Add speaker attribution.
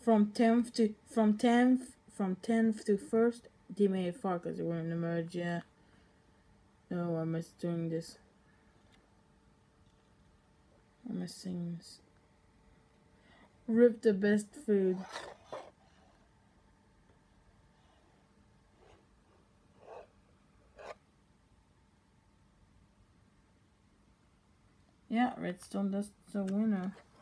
Speaker 1: from 10th to 1st, they made it far because they were in the merge. Yeah. No, I miss doing this. I miss seeing this. Rip the best food. Yeah, Redstone, that's the winner.